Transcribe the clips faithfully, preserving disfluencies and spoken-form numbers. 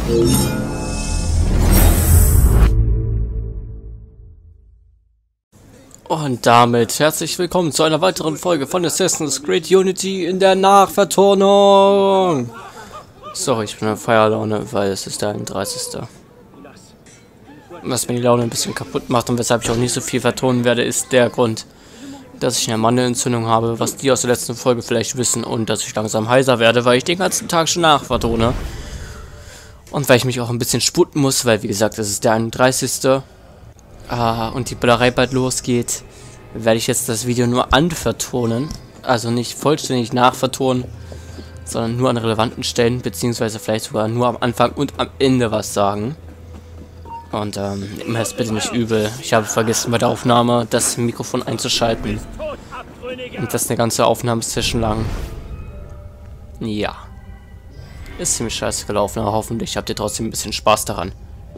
Und damit herzlich willkommen zu einer weiteren Folge von Assassin's Creed Unity in der Nachvertonung. Sorry, ich bin in Feierlaune, weil es ist der einunddreißigste Was mir die Laune ein bisschen kaputt macht und weshalb ich auch nicht so viel vertonen werde, ist der Grund, dass ich eine Mandelentzündung habe, was die aus der letzten Folge vielleicht wissen, und dass ich langsam heiser werde, weil ich den ganzen Tag schon nachvertone. Und weil ich mich auch ein bisschen sputen muss, weil wie gesagt, es ist der einunddreißigste Ah, und die Ballerei bald losgeht, werde ich jetzt das Video nur anvertonen. Also nicht vollständig nachvertonen, sondern nur an relevanten Stellen, beziehungsweise vielleicht sogar nur am Anfang und am Ende was sagen. Und ähm, nehmt mir das bitte nicht übel. Ich habe vergessen bei der Aufnahme das Mikrofon einzuschalten. Und das eine ganze Aufnahmesession lang. Ja. Ist ziemlich scheiße gelaufen, aber hoffentlich habt ihr trotzdem ein bisschen Spaß daran.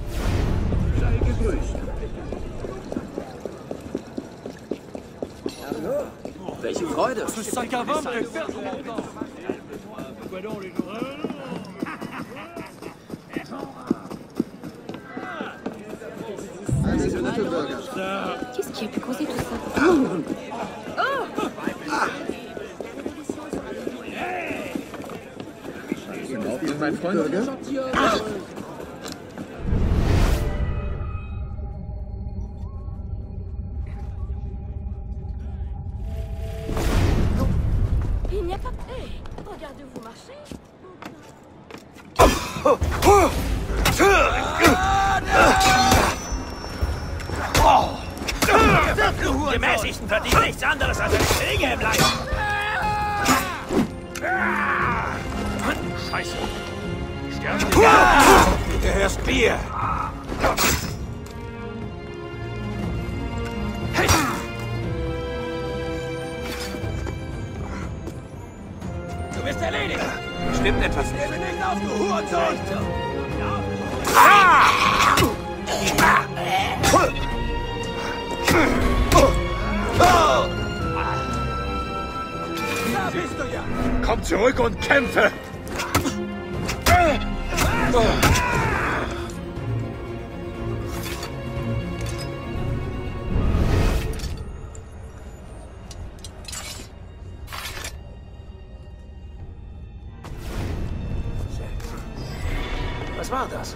Welche Freude! Qu'est-ce qui a pu causer tout ça? Mein Freund. Il n'y a pas... Hey, regardez-vous marcher. Die Gemäßigten verdienen nichts anderes als eine Schlinge im Leib. Scheiße. Sterben. Du gehörst mir. Du bist erledigt. Stimmt etwas nicht. Ich bin nicht auf, du Hurensohn. Da bist du ja. Komm zurück und kämpfe. Was war das?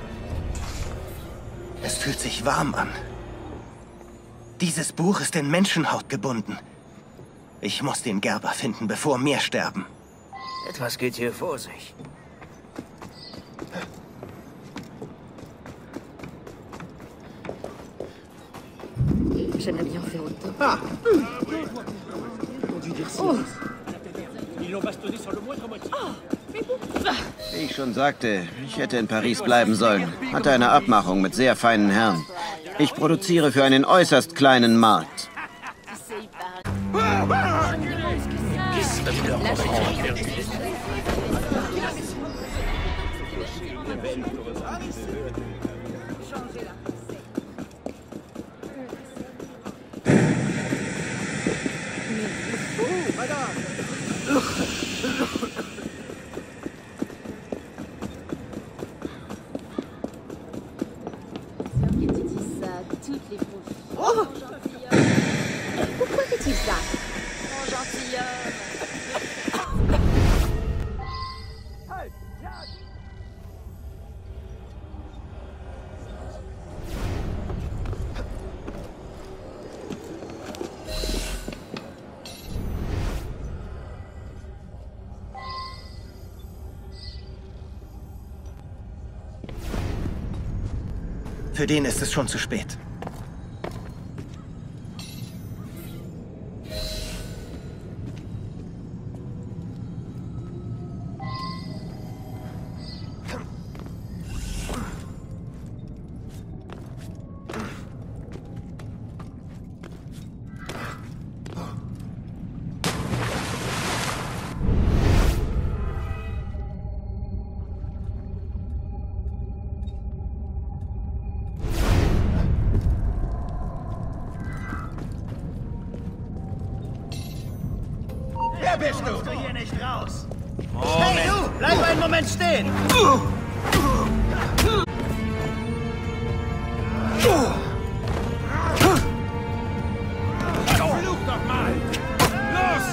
Es fühlt sich warm an. Dieses Buch ist in Menschenhaut gebunden. Ich muss den Gerber finden, bevor mehr sterben. Etwas geht hier vor sich. J'aimerais bien faire autant. Ah. Oh. Wie ich schon sagte, ich hätte in Paris bleiben sollen. Hatte eine Abmachung mit sehr feinen Herren. Ich produziere für einen äußerst kleinen Markt. Oh. Pourquoi fait-il ça? Mon gentilhomme. Für den ist es schon zu spät. Wer bist du? Du hier nicht raus. Moment. Hey, du! Bleib einen Moment stehen! Verflucht doch mal! Los!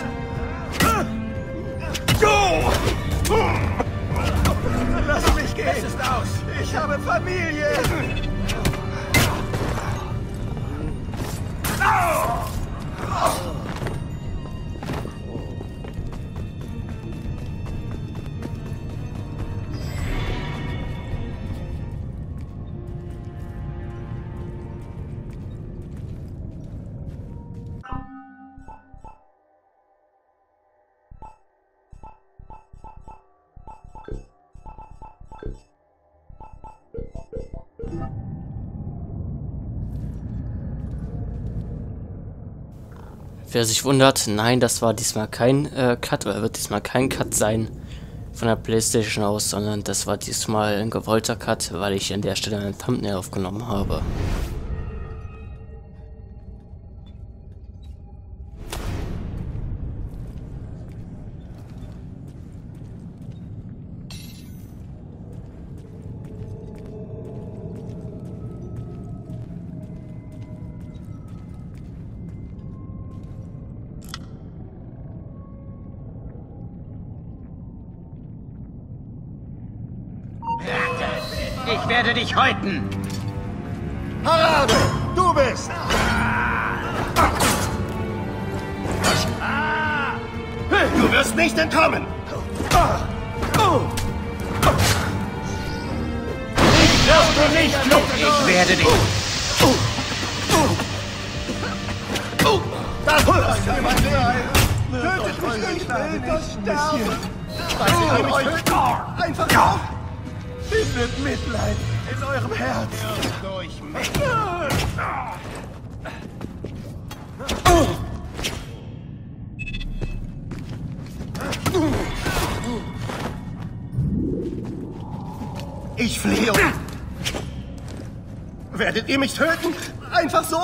Lass mich gehen! Es ist aus! Ich habe Familie! Wer sich wundert, nein, das war diesmal kein äh, Cut, oder wird diesmal kein Cut sein von der PlayStation aus, sondern das war diesmal ein gewollter Cut, weil ich an der Stelle ein Thumbnail aufgenommen habe. Ich werde dich häuten! Parade! Du bist! Du wirst nicht entkommen! Ich wirst du nicht los! Ich werde dich... Das ist ja mein Leid! Tötet mich nicht! Ich will nicht sterben! Was ihr mich töten? Einfach so! Findet Mitleid in eurem Herz! Durch mich! Ich flehe! Werdet ihr mich töten? Einfach so?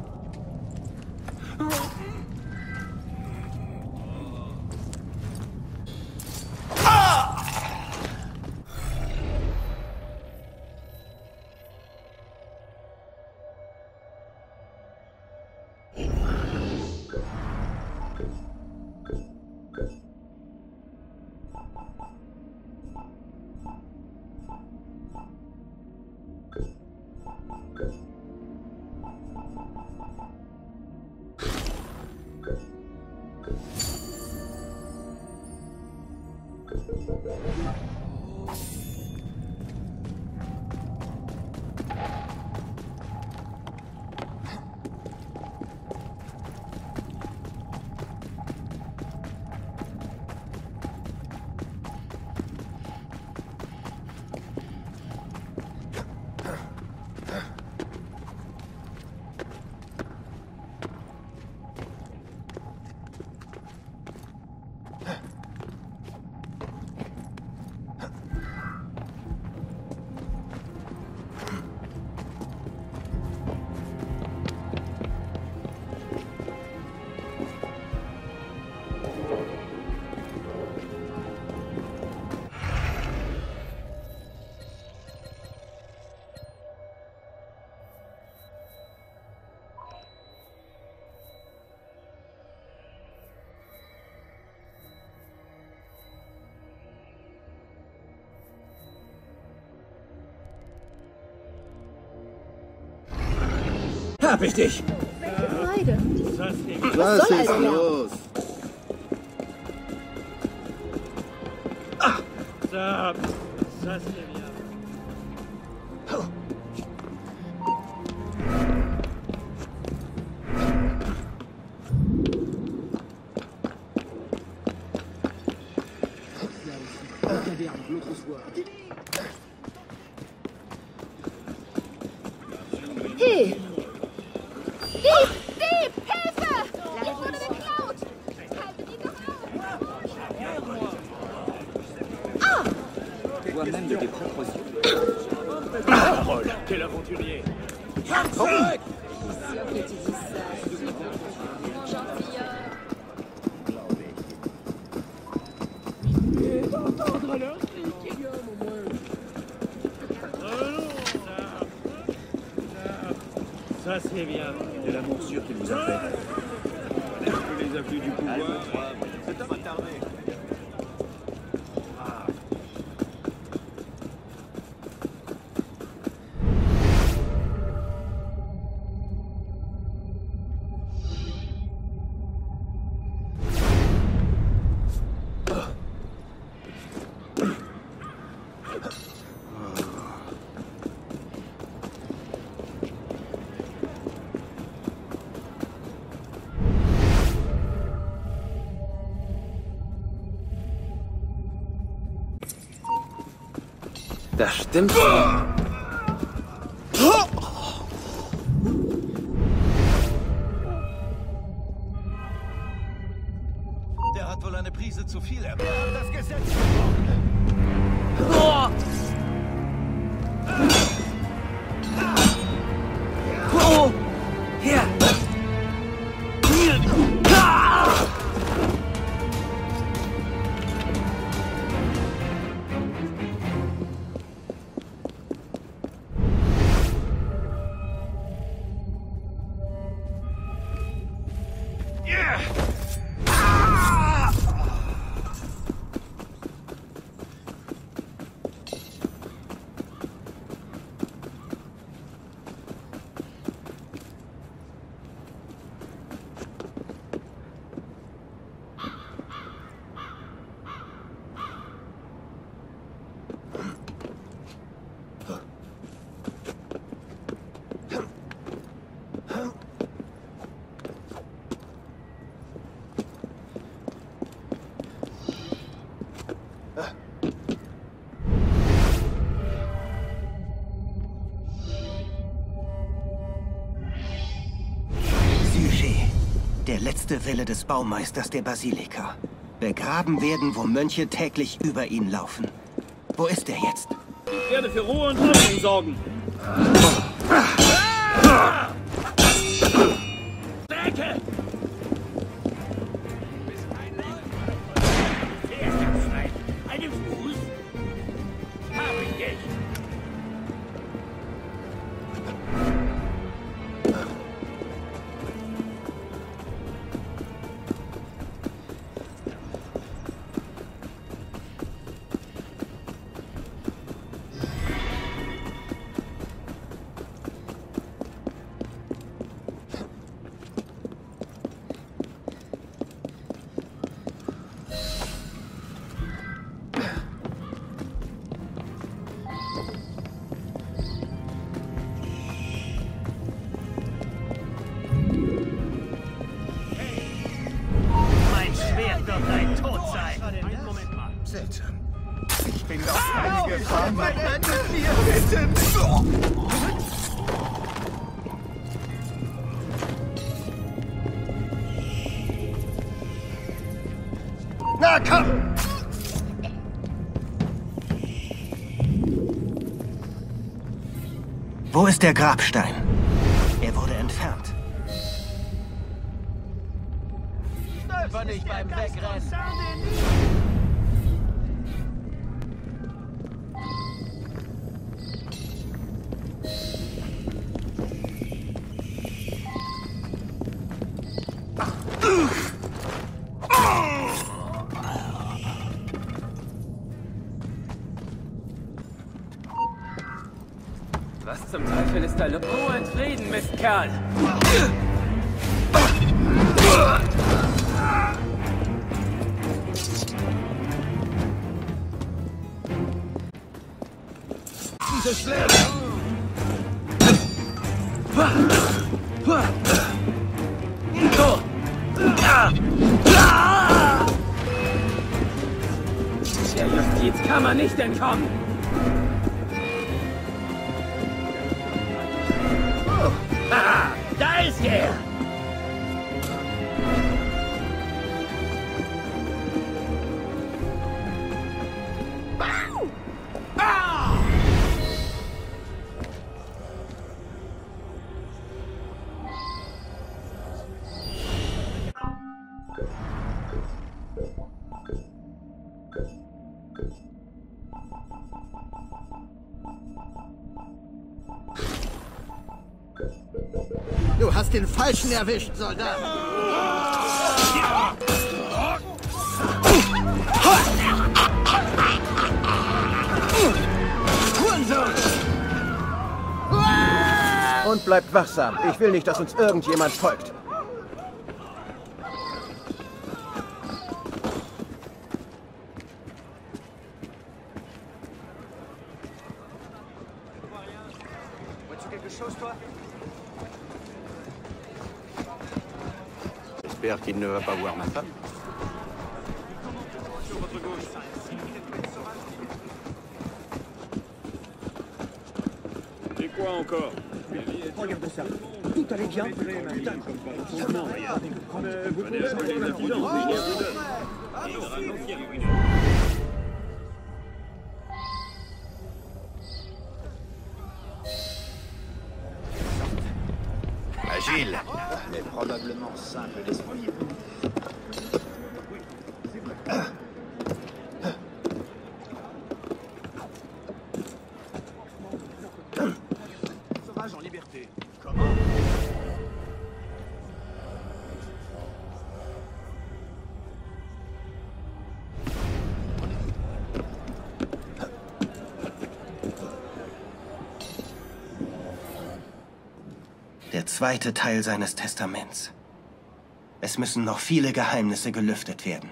Hab ich dich! Freude. Was ist los? Hey! Dieb! Dieb! Hilfe! Ich wurde geklaut! Haltet ihn doch auf! Toi-même de tes propres yeux. Parole, quel aventurier! Zurück! Ça, c'est bien. De la morsure qu'il vous a fait. Les afflux du pouvoir. Cet homme attardé. Das stimmt schon. Der hat wohl eine Prise zu viel. Er hat das Gesetz Oh. Oh. Hier. Der letzte Wille des Baumeisters der Basilika. Begraben werden, wo Mönche täglich über ihn laufen. Wo ist er jetzt? Ich werde für Ruhe und Ordnung sorgen. Strecke! Pferdschwein! Einen Fuß? Hab ich dich! Seltsam. Ich bin doch eingefahren. Mein Ende mir bitten. Na komm! Wo ist der Grabstein? Er wurde entfernt. Stolper nicht beim Wegrennen. Was zum Teufel ist da los? Ruhe und Frieden, Mistkerl! Diese Schläge! Der Justiz kann man nicht entkommen! Haha, da ist er! Thank you. hast den Falschen erwischt, Soldat. Und bleibt wachsam. Ich will nicht, dass uns irgendjemand folgt. J'espère qu'il ne va pas voir ma femme. Et quoi encore? Regarde ça. Tout allait bien. Putain. Vous pouvez appeler les incidents. Agile, mais probablement simple d'esprit. Sauvage en liberté. Comment? Der zweite Teil seines Testaments. Es müssen noch viele Geheimnisse gelüftet werden.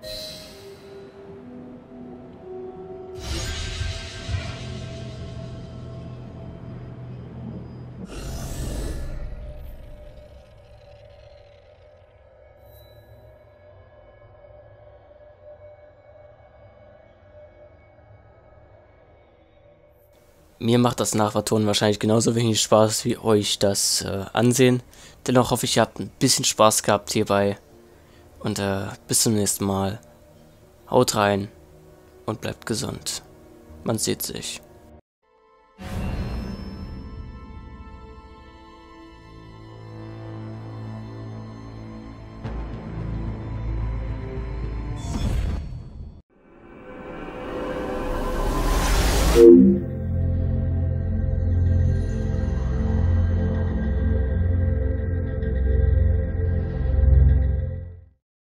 Mir macht das Nachvertonen wahrscheinlich genauso wenig Spaß wie euch das äh, Ansehen. Dennoch hoffe ich, ihr habt ein bisschen Spaß gehabt hierbei. Und äh, bis zum nächsten Mal. Haut rein und bleibt gesund. Man sieht sich. Thank you.